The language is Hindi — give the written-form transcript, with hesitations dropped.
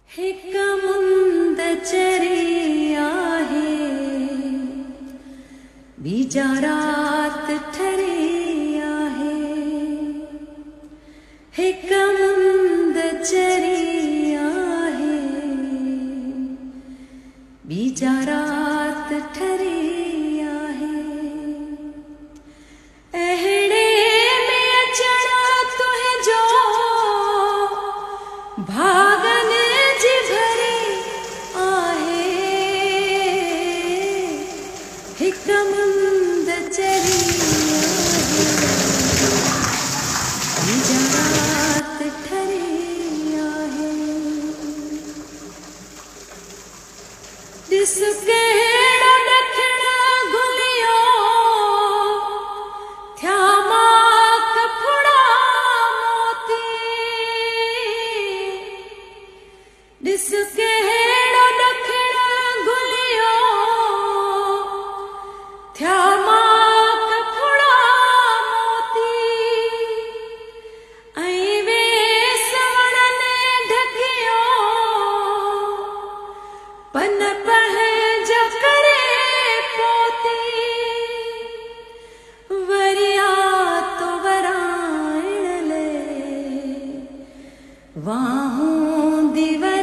हिक मुंद चरी आहे बीजा रात ठरी आहे। हिक मुंद चरी आहे बीजा रात ठरी आहे। अहिड़े में अचणो तुंहिंजो भागन जी भरी आहे। हिक मुंद चरी आहे बीजा रात ठरी आहे। ॾिस कहिड़ो ॾखण घुलियो थिया माख फुड़ा मोती। ॾिस कहिड़ो ॾखण घुलियो थिया माख फुड़ा मोती। ऐं वेस वणनि ढकियो पन पंहिंजा करे पोती। वरिया तो वराइण ले वाहूं दी